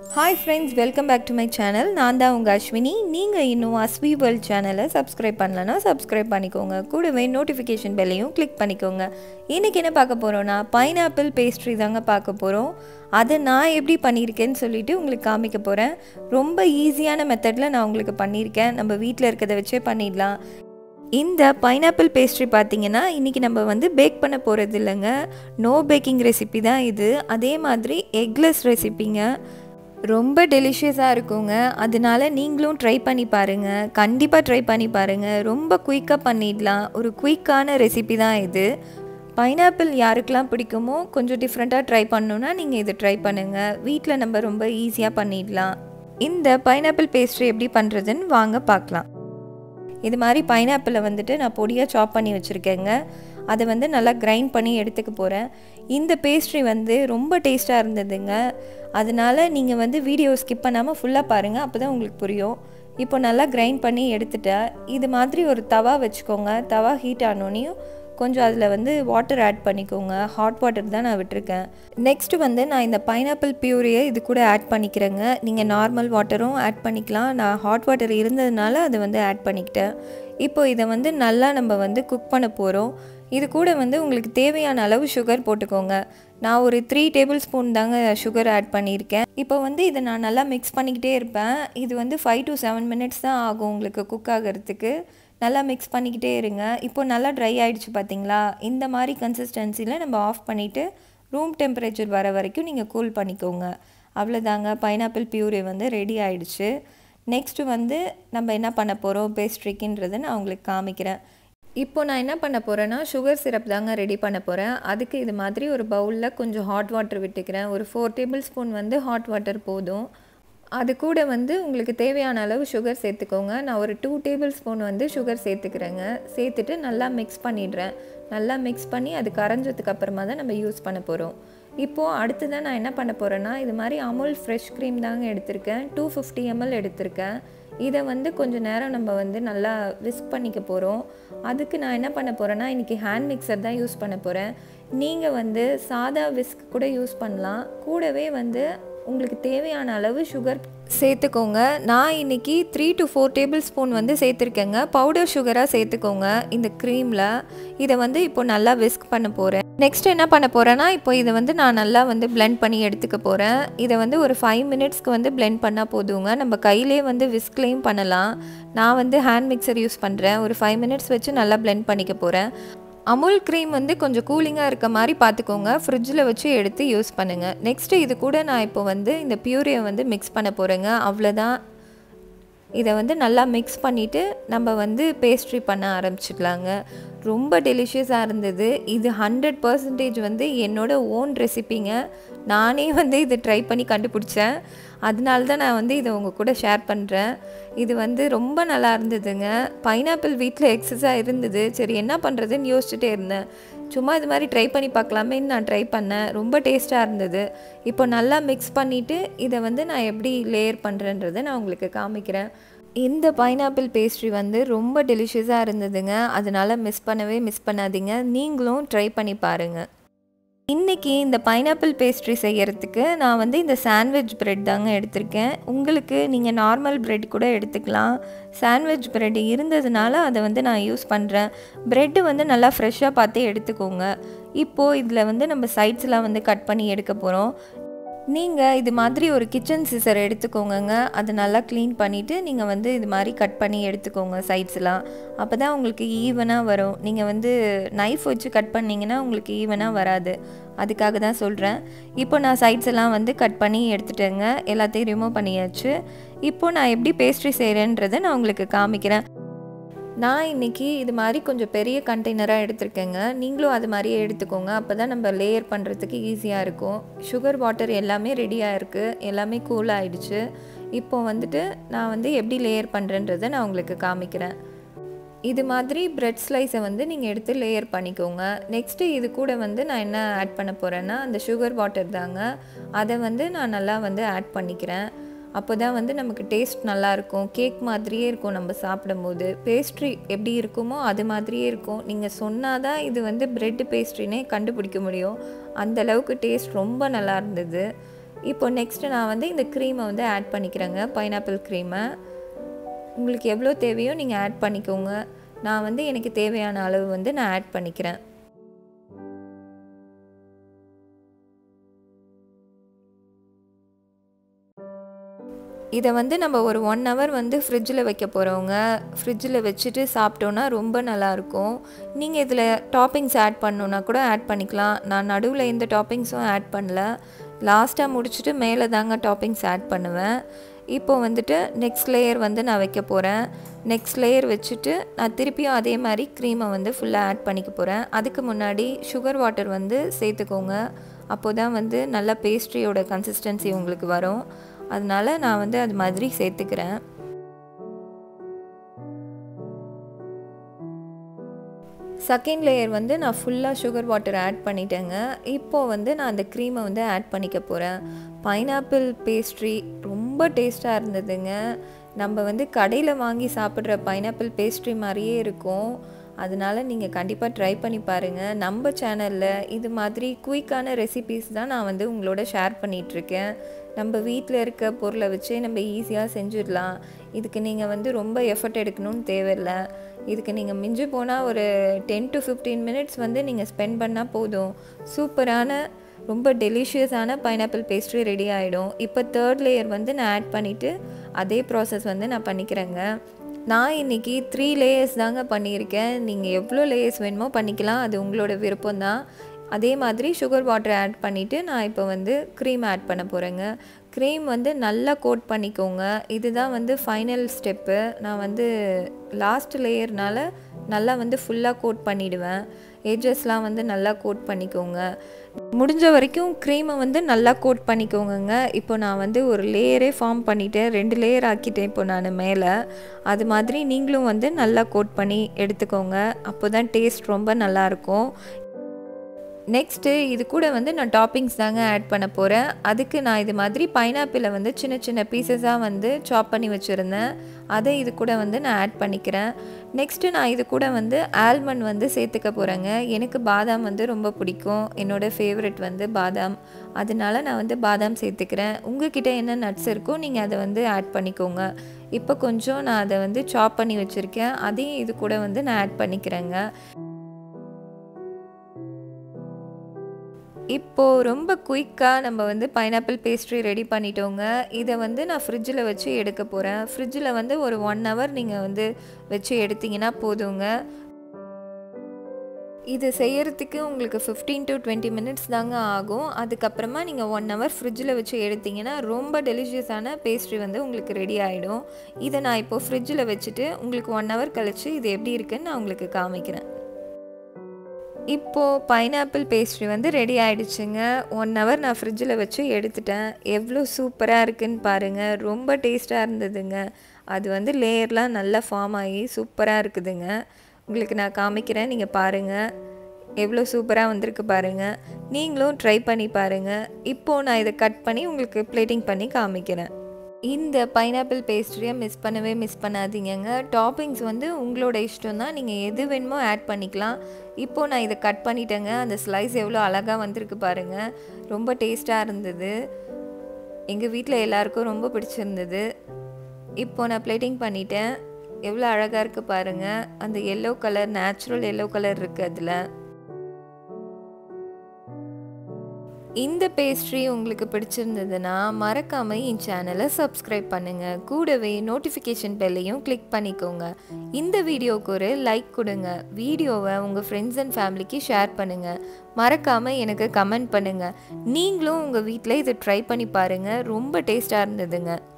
Hi friends, welcome back to my channel. நான் தான் உங்க அஸ்வினி. நீங்க இன்னும் அஸ்வி வேர்ல்ட் சேனலை சப்ஸ்கிரைப் பண்ணலனா சப்ஸ்கிரைப் பண்ணிக்கோங்க. கூடவே நோட்டிஃபிகேஷன் பெல்லையும் கிளிக் பண்ணிக்கோங்க. இன்னைக்கு என்ன பார்க்க போறோம்னா பைனாப்பிள் பேஸ்ட்ரி தாங்க பார்க்க போறோம். அதை நான் எப்படி பண்ணியிருக்கேன்னு சொல்லிட்டு உங்களுக்கு காமிக்க போறேன். ரொம்ப ஈஸியான மெத்தட்ல நான் உங்களுக்கு பண்ணியிருக்கேன். நம்ம வீட்டில் இருக்கிறத வச்சே பண்ணிடலாம். இந்த பைனாப்பிள் பேஸ்ட்ரி பார்த்தீங்கன்னா இன்றைக்கி நம்ம வந்து பேக் பண்ண போகிறது இல்லைங்க. நோ பேக்கிங் ரெசிபி தான் இது. அதே மாதிரி எக்லெஸ் ரெசிபிங்க. ரொம்ப டெலிஷியஸாக இருக்குங்க. அதனால நீங்களும் ட்ரை பண்ணி பாருங்கள். கண்டிப்பாக ட்ரை பண்ணி பாருங்கள். ரொம்ப குயிக்காக பண்ணிடலாம். ஒரு குயிக்கான ரெசிபி தான் இது. பைனாப்பிள் யாருக்கெல்லாம் பிடிக்குமோ கொஞ்சம் டிஃப்ரெண்ட்டாக ட்ரை பண்ணணுன்னா நீங்கள் இதை ட்ரை பண்ணுங்கள். வீட்டில் நம்ம ரொம்ப ஈஸியாக பண்ணிடலாம். இந்த பைனாப்பிள் பேஸ்ட்ரி எப்படி பண்ணுறதுன்னு வாங்க பார்க்கலாம். இது மாதிரி பைனாப்பிளை வந்துட்டு நான் பொடியாக சாப் பண்ணி வச்சுருக்கேங்க. அதை வந்து நல்லா கிரைண்ட் பண்ணி எடுத்துக்க போகிறேன். இந்த பேஸ்ட்ரி வந்து ரொம்ப டேஸ்ட்டாக இருந்ததுங்க. அதனால் நீங்கள் வந்து வீடியோ ஸ்கிப் பண்ணாமல் ஃபுல்லாக பாருங்கள். அப்போ தான் உங்களுக்கு புரியும். இப்போ நல்லா கிரைண்ட் பண்ணி எடுத்துட்டேன். இது மாதிரி ஒரு தவா வச்சுக்கோங்க. தவா ஹீட் ஆனோனையும் கொஞ்சம் அதில் வந்து வாட்டர் ஆட் பண்ணிக்கோங்க. ஹாட் வாட்டர் தான் நான் விட்டுருக்கேன். நெக்ஸ்ட்டு வந்து நான் இந்த பைனாப்பிள் பியூரியை இது கூட ஆட் பண்ணிக்கிறேங்க. நீங்கள் நார்மல் வாட்டரும் ஆட் பண்ணிக்கலாம். நான் ஹாட் வாட்டர் இருந்ததுனால அதை வந்து ஆட் பண்ணிக்கிட்டேன். இப்போது இதை வந்து நல்லா நம்ம வந்து குக் பண்ண போகிறோம். இது கூட வந்து உங்களுக்கு தேவையான அளவு சுகர் போட்டுக்கோங்க. நான் ஒரு 3 டேபிள் ஸ்பூன் தாங்க சுகர் ஆட் பண்ணியிருக்கேன். இப்போ வந்து இதை நான் நல்லா மிக்ஸ் பண்ணிக்கிட்டே இருப்பேன். இது வந்து 5 to 7 minutes தான் ஆகும் உங்களுக்கு குக் ஆகிறதுக்கு. நல்லா மிக்ஸ் பண்ணிக்கிட்டே இருங்க. இப்போ நல்லா ட்ரை ஆகிடுச்சு பார்த்தீங்களா? இந்த மாதிரி கன்சிஸ்டன்சியில் நம்ம ஆஃப் பண்ணிவிட்டு ரூம் டெம்பரேச்சர் வர வரைக்கும் நீங்கள் கூல் பண்ணிக்கோங்க. அவ்வளோதாங்க, பைனாப்பிள் பியூரி வந்து ரெடி ஆகிடுச்சு. நெக்ஸ்ட்டு வந்து நம்ம என்ன பண்ண போகிறோம் பேஸ்ட்ரிக்குன்றதை நான் உங்களுக்கு காமிக்கிறேன். இப்போ நான் என்ன பண்ண போகிறேன்னா சுகர் சிரப் தாங்க ரெடி பண்ண போகிறேன். அதுக்கு இது மாதிரி ஒரு பவுலில் கொஞ்சம் ஹாட் வாட்டர் விட்டுக்கிறேன். ஒரு 4 டேபிள் ஸ்பூன் வந்து ஹாட் வாட்டர் போதும். அது கூட வந்து உங்களுக்கு தேவையான அளவு சுகர் சேர்த்துக்கோங்க. நான் ஒரு 2 டேபிள் ஸ்பூன் வந்து சுகர் சேர்த்துக்கிறேங்க. சேர்த்துட்டு நல்லா மிக்ஸ் பண்ணிடுறேன். நல்லா மிக்ஸ் பண்ணி அது கரைஞ்சதுக்கு அப்புறமா தான் நம்ம யூஸ் பண்ண போகிறோம். இப்போது அடுத்ததான் நான் என்ன பண்ண போகிறேன்னா இது மாதிரி அமுல் ஃப்ரெஷ் க்ரீம் தாங்க எடுத்திருக்கேன். 250 ml எடுத்திருக்கேன். இதை வந்து கொஞ்சம் நேரம் நம்ம வந்து நல்லா விஸ்க் பண்ணிக்க போகிறோம். அதுக்கு நான் என்ன பண்ண போகிறேன்னா இன்றைக்கி ஹேண்ட் மிக்சர் தான் யூஸ் பண்ண போகிறேன். நீங்கள் வந்து சாதா விஸ்க் கூட யூஸ் பண்ணலாம். கூடவே வந்து உங்களுக்கு தேவையான அளவு சுகர் சேர்த்துக்கோங்க. நான் இன்றைக்கி 3 to 4 டேபிள் ஸ்பூன் வந்து சேர்த்துருக்கேங்க. பவுடர் சுகராக சேர்த்துக்கோங்க இந்த க்ரீமில். இதை வந்து இப்போ நல்லா விஸ்க் பண்ண போகிறேன். நெக்ஸ்ட் என்ன பண்ண போகிறேன்னா இப்போ இதை வந்து நான் நல்லா வந்து பிளெண்ட் பண்ணி எடுத்துக்க போகிறேன். இதை வந்து ஒரு 5 minutesக்கு வந்து பிளெண்ட் பண்ணால் போதுங்க. நம்ம கையிலே வந்து விஸ்க்லேயும் பண்ணலாம். நான் வந்து ஹேண்ட் மிக்சர் யூஸ் பண்ணுறேன். ஒரு 5 minutes வச்சு நல்லா பிளெண்ட் பண்ணிக்க போகிறேன். அமுல் க்ரீம் வந்து கொஞ்சம் கூலிங்காக இருக்க மாதிரி பார்த்துக்கோங்க. ஃப்ரிட்ஜில் வச்சு எடுத்து யூஸ் பண்ணுங்கள். நெக்ஸ்ட்டு இது கூட நான் இப்போ வந்து இந்த பியூரியை வந்து மிக்ஸ் பண்ண போகிறேங்க. அவ்வளோதான். இதை வந்து நல்லா மிக்ஸ் பண்ணிவிட்டு நம்ம வந்து பேஸ்ட்ரி பண்ண ஆரம்பிச்சிடலாங்க. ரொம்ப டெலிஷியஸாக இருந்தது. இது 100% வந்து என்னோடய ஓன் ரெசிபிங்க. நானே வந்து இதை ட்ரை பண்ணி கண்டுபிடிச்சேன். அதனால தான் நான் வந்து இதை உங்கள் கூட ஷேர் பண்ணுறேன். இது வந்து ரொம்ப நல்லா இருந்ததுங்க. பைனாப்பிள் வீட்டில் எக்ஸஸாக இருந்தது. சரி என்ன பண்ணுறதுன்னு யோசிச்சுட்டே இருந்தேன். சும்மா இது மாதிரி ட்ரை பண்ணி பார்க்கலாமேன்னு நான் ட்ரை பண்ணேன். ரொம்ப டேஸ்ட்டாக இருந்தது. இப்போ நல்லா மிக்ஸ் பண்ணிவிட்டு இதை வந்து நான் எப்படி லேயர் பண்ணுறேன்றதை நான் உங்களுக்கு காமிக்கிறேன். இந்த பைனாப்பிள் பேஸ்ட்ரி வந்து ரொம்ப டெலிஷியஸாக இருந்ததுங்க. அதனால் மிஸ் பண்ணாதீங்க. நீங்களும் ட்ரை பண்ணி பாருங்கள். இன்றைக்கி இந்த பைனாப்பிள் பேஸ்ட்ரி செய்கிறதுக்கு நான் வந்து இந்த சாண்ட்விச் ப்ரெட் தாங்க எடுத்திருக்கேன். உங்களுக்கு நீங்கள் நார்மல் ப்ரெட் கூட எடுத்துக்கலாம். சாண்ட்விச் ப்ரெட் இருந்ததுனால அதை வந்து நான் யூஸ் பண்ணுறேன். ப்ரெட்டு வந்து நல்லா ஃப்ரெஷ்ஷாக பார்த்து எடுத்துக்கோங்க. இப்போது இதில் வந்து நம்ம சைட்ஸ்லாம் வந்து கட் பண்ணி எடுக்க போகிறோம். நீங்கள் இது மாதிரி ஒரு கிச்சன் சிசர் எடுத்துக்கோங்க. அதை நல்லா க்ளீன் பண்ணிவிட்டு நீங்கள் வந்து இது மாதிரி கட் பண்ணி எடுத்துக்கோங்க சைட்ஸ்லாம். அப்போ தான் உங்களுக்கு ஈவனாக வரும். நீங்கள் வந்து நைஃப் வச்சு கட் பண்ணிங்கன்னா உங்களுக்கு ஈவனாக வராது. அதுக்காக தான் சொல்கிறேன். இப்போ நான் சைட்ஸ் எல்லாம் வந்து கட் பண்ணி எடுத்துட்டேங்க. எல்லாத்தையும் ரிமூவ் பண்ணியாச்சு. இப்போது நான் எப்படி பேஸ்ட்ரி செய்கிறேன்றதை நான் உங்களுக்கு காமிக்கிறேன். நான் இன்றைக்கி இது மாதிரி கொஞ்சம் பெரிய கண்டெய்னராக எடுத்திருக்கேங்க. நீங்களும் அது மாதிரியே எடுத்துக்கோங்க. அப்போ தான் நம்ம லேயர் பண்ணுறதுக்கு ஈஸியாக இருக்கும். சுகர் வாட்டர் எல்லாமே ரெடியாக இருக்குது. எல்லாமே கூல் ஆகிடுச்சு. இப்போ வந்துட்டு நான் வந்து எப்படி லேயர் பண்ணுறேன்றதை நான் உங்களுக்கு காமிக்கிறேன். இது மாதிரி பிரெட் ஸ்லைஸை வந்து நீங்கள் எடுத்து லேயர் பண்ணிக்கோங்க. நெக்ஸ்ட்டு இது கூட வந்து நான் என்ன ஆட் பண்ண போகிறேன்னா அந்த சுகர் வாட்டர் தாங்க. அதை வந்து நான் நல்லா வந்து ஆட் பண்ணிக்கிறேன். அப்போ தான் வந்து நமக்கு டேஸ்ட் நல்லாயிருக்கும். கேக் மாதிரியே இருக்கும். நம்ம சாப்பிடும்போது பேஸ்ட்ரி எப்படி இருக்குமோ அது மாதிரியே இருக்கும். நீங்கள் சொன்னால் தான் இது வந்து பிரெட் பேஸ்ட்ரினே கண்டுபிடிக்க முடியும். அந்தளவுக்கு டேஸ்ட் ரொம்ப நல்லா இருந்தது. இப்போ நெக்ஸ்ட்டு நான் வந்து இந்த க்ரீமை வந்து ஆட் பண்ணிக்கிறேங்க, பைனாப்பிள் க்ரீமை. உங்களுக்கு எவ்வளோ தேவையோ நீங்கள் ஆட் பண்ணிக்கோங்க. நான் வந்து எனக்கு தேவையான அளவு வந்து நான் ஆட் பண்ணிக்கிறேன். இதை வந்து நம்ம ஒரு 1 hour வந்து ஃப்ரிட்ஜில் வைக்க போகிறோங்க. ஃப்ரிட்ஜில் வச்சுட்டு சாப்பிட்டோன்னா ரொம்ப நல்லாயிருக்கும். நீங்கள் இதில் டாப்பிங்ஸ் ஆட் பண்ணணுன்னா கூட ஆட் பண்ணிக்கலாம். நான் நடுவில் எந்த டாப்பிங்ஸும் ஆட் பண்ணல. லாஸ்ட்டாக முடிச்சுட்டு மேலே தாங்க டாப்பிங்ஸ் ஆட் பண்ணுவேன். இப்போ வந்துட்டு நெக்ஸ்ட் லேயர் வந்து நான் வைக்க போகிறேன். நெக்ஸ்ட் லேயர் வச்சுட்டு நான் திருப்பியும் அதே மாதிரி க்ரீமை வந்து ஃபுல்லாக ஆட் பண்ணிக்க போகிறேன். அதுக்கு முன்னாடி சுகர் வாட்டர் வந்து சேர்த்துக்கோங்க. அப்போ தான் வந்து நல்ல பேஸ்ட்ரியோட கன்சிஸ்டன்சி உங்களுக்கு வரும். அதனால நான் வந்து அது மாதிரி சேர்த்துக்கிறேன். செகண்ட் லேயர் வந்து நான் ஃபுல்லாக சுகர் வாட்டர் ஆட் பண்ணிட்டேங்க. இப்போது வந்து நான் அந்த க்ரீமை வந்து ஆட் பண்ணிக்க போகிறேன். பைனாப்பிள் பேஸ்ட்ரி ரொம்ப டேஸ்ட்டாக இருந்ததுங்க. நம்ம வந்து கடையில் வாங்கி சாப்பிட்ற பைனாப்பிள் பேஸ்ட்ரி மாதிரியே இருக்கும். அதனால நீங்கள் கண்டிப்பாக ட்ரை பண்ணி பாருங்கள். நம்ம சேனலில் இது மாதிரி குயிக்கான ரெசிபீஸ் தான் நான் வந்து உங்களோட ஷேர் பண்ணிகிட்ருக்கேன். நம்ம வீட்டில் இருக்க பொருளை வச்சு நம்ம ஈஸியாக செஞ்சிடலாம். இதுக்கு நீங்கள் வந்து ரொம்ப எஃபர்ட் எடுக்கணும்னு தேவையில்லை. இதுக்கு நீங்கள் மிஞ்சி போனால் ஒரு 10 to 15 minutes வந்து நீங்கள் ஸ்பெண்ட் பண்ணால் போதும். சூப்பரான ரொம்ப டெலிஷியஸான பைனாப்பிள் பேஸ்ட்ரி ரெடி ஆகிடும். இப்போ தேர்ட் லேயர் வந்து நான் ஆட் பண்ணிவிட்டு அதே ப்ராசஸ் வந்து நான் பண்ணிக்கிறேங்க. நான் இன்றைக்கி 3 லேயர்ஸ் தாங்க பண்ணியிருக்கேன். நீங்கள் எவ்வளோ லேயர்ஸ் வேணுமோ பண்ணிக்கலாம், அது உங்களோட விருப்பம்தான். அதே மாதிரி சுகர் வாட்டர் ஆட் பண்ணிவிட்டு நான் இப்போ வந்து க்ரீம் ஆட் பண்ண போகிறேங்க. க்ரீம் வந்து நல்லா கோட் பண்ணிக்கோங்க. இதுதான் வந்து ஃபைனல் ஸ்டெப்பு. நான் வந்து லாஸ்ட் லேயர்னால நல்லா வந்து ஃபுல்லாக கோட் பண்ணிவிடுவேன். எட்ஜஸ்லாம் வந்து நல்லா கோட் பண்ணிக்கோங்க. முடிஞ்ச வரைக்கும் க்ரீமை வந்து நல்லா கோட் பண்ணிக்கோங்க. இப்போ நான் வந்து ஒரு லேயரே ஃபார்ம் பண்ணிவிட்டேன், 2 லேயர் ஆக்கிட்டேன் இப்போ நான் மேலே. அது மாதிரி நீங்களும் வந்து நல்லா கோட் பண்ணி எடுத்துக்கோங்க. அப்போ தான் டேஸ்ட் ரொம்ப நல்லாயிருக்கும். நெக்ஸ்ட்டு இது கூட வந்து நான் டாப்பிங்ஸ் தாங்க ஆட் பண்ண போகிறேன். அதுக்கு நான் இது மாதிரி பைனாப்பிளை வந்து சின்ன சின்ன பீசஸாக வந்து சாப் பண்ணி வச்சுருந்தேன். அதை இது கூட வந்து நான் ஆட் பண்ணிக்கிறேன். நெக்ஸ்ட்டு நான் இது கூட வந்து ஆல்மண்ட் வந்து சேர்த்துக்க போகிறேங்க. எனக்கு பாதாம் வந்து ரொம்ப பிடிக்கும். என்னோடய ஃபேவரெட் வந்து பாதாம். அதனால நான் வந்து பாதாம் சேர்த்துக்கிறேன். உங்கள்கிட்ட என்ன நட்ஸ் இருக்கோ நீங்கள் அதை வந்து ஆட் பண்ணிக்கோங்க. இப்போ கொஞ்சம் நான் அதை வந்து சாப் பண்ணி வச்சுருக்கேன். அதையும் இது கூட வந்து நான் ஆட் பண்ணிக்கிறேங்க. இப்போது ரொம்ப குயிக்காக நம்ம வந்து பைனாப்பிள் பேஸ்ட்ரி ரெடி பண்ணிட்டோங்க. இதை வந்து நான் ஃப்ரிட்ஜில் வச்சு எடுக்க போகிறேன். ஃப்ரிட்ஜில் வந்து ஒரு 1 hour நீங்கள் வந்து வச்சு எடுத்திங்கன்னா போதுங்க. இது செய்யறதுக்கு உங்களுக்கு 15 to 20 minutes தாங்க ஆகும். அதுக்கப்புறமா நீங்கள் 1 hour ஃப்ரிட்ஜில் வச்சு எடுத்திங்கன்னா ரொம்ப டெலிஷியஸான பேஸ்ட்ரி வந்து உங்களுக்கு ரெடி ஆகிடும். இதை நான் இப்போது ஃப்ரிட்ஜில் வச்சுட்டு உங்களுக்கு 1 hour கழித்து இது எப்படி இருக்குன்னு நான் உங்களுக்கு காமிக்கிறேன். இப்போது பைனாப்பிள் பேஸ்ட்ரி வந்து ரெடி ஆகிடுச்சுங்க. 1 hour நான் ஃப்ரிட்ஜில் வச்சு எடுத்துட்டேன். எவ்வளோ சூப்பராக இருக்குதுன்னு பாருங்கள். ரொம்ப டேஸ்ட்டாக இருந்ததுங்க. அது வந்து லேயர்லாம் நல்லா ஃபார்ம் ஆகி சூப்பராக இருக்குதுங்க. உங்களுக்கு நான் காமிக்கிறேன், நீங்கள் பாருங்கள். எவ்வளோ சூப்பராக வந்திருக்கு பாருங்கள். நீங்களும் ட்ரை பண்ணி பாருங்கள். இப்போது நான் இதை கட் பண்ணி உங்களுக்கு பிளேட்டிங் பண்ணி காமிக்கிறேன். இந்த பைனாப்பிள் பேஸ்ட்ரியை மிஸ் பண்ணாதீங்கங்க. டாப்பிங்ஸ் வந்து உங்களோட இஷ்டம் தான். நீங்கள் எது வேணுமோ ஆட் பண்ணிக்கலாம். இப்போது நான் இதை கட் பண்ணிட்டேங்க. அந்த ஸ்லைஸ் எவ்வளோ அழகாக வந்திருக்கு பாருங்கள். ரொம்ப டேஸ்ட்டாக இருந்தது. எங்கள் வீட்டில் எல்லாருக்கும் ரொம்ப பிடிச்சிருந்தது. இப்போது நான் பிளேட்டிங் பண்ணிட்டேன். எவ்வளோ அழகாக இருக்குது பாருங்கள். அந்த yellow colour, natural yellow colour இருக்குது அதில். இந்த பேஸ்ட்ரி உங்களுக்கு பிடிச்சிருந்ததுன்னா மறக்காமல் என் சேனலை சப்ஸ்கிரைப் பண்ணுங்கள். கூடவே நோட்டிஃபிகேஷன் பெல்லையும் கிளிக் பண்ணிக்கோங்க. இந்த வீடியோவுக்கு ஒரு லைக் கொடுங்க. வீடியோவை உங்கள் ஃப்ரெண்ட்ஸ் அண்ட் ஃபேமிலிக்கு ஷேர் பண்ணுங்கள். மறக்காமல் எனக்கு கமெண்ட் பண்ணுங்கள். நீங்களும் உங்கள் வீட்டில் இதை ட்ரை பண்ணி பாருங்கள். ரொம்ப டேஸ்ட்டாக இருந்ததுங்க.